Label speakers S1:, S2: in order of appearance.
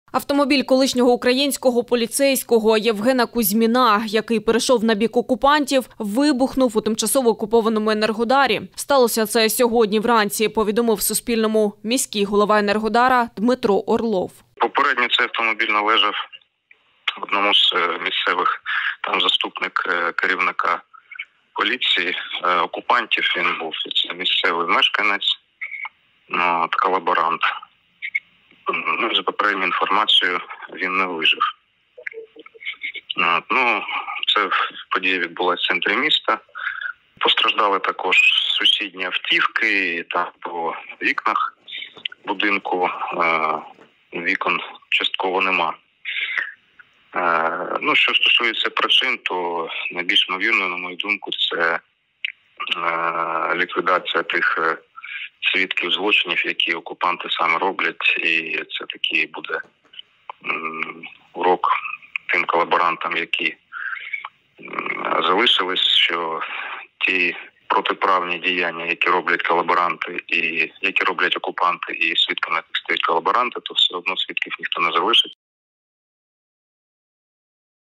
S1: Автомобіль колишнього українського поліцейського Євгена Кузьміна, який перейшов на бік окупантів, вибухнув у тимчасово окупованому Енергодарі. Сталося це сьогодні вранці, повідомив Суспільному міський голова Енергодара Дмитро Орлов.
S2: Попередньо цей автомобіль належав одному з місцевих, там заступник керівника поліції окупантів, він був місцевий мешканець, колаборант. За попередньою інформацією, він не вижив. Це подія відбулася в центрі міста. Постраждали також сусідні автівки, там по вікнах будинку вікон частково нема. Що стосується причин, то найбільш ймовірно, на мою думку, це ліквідація тих свідків злочинів, які окупанти саме роблять, і це такий буде урок тим колаборантам, які залишились, що ті протиправні діяння, які роблять колаборанти і які роблять окупанти, і свідками яких стають колаборанти, то все одно свідків ніхто не залишить.